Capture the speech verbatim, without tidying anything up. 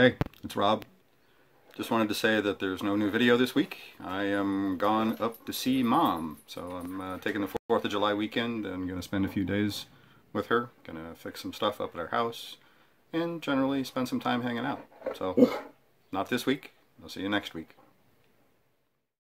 Hey, it's Rob. Just wanted to say that there's no new video this week. I am gone up to see Mom. So I'm uh, taking the fourth of July weekend and going to spend a few days with her. Going to fix some stuff up at our house and generally spend some time hanging out. So, not this week. I'll see you next week.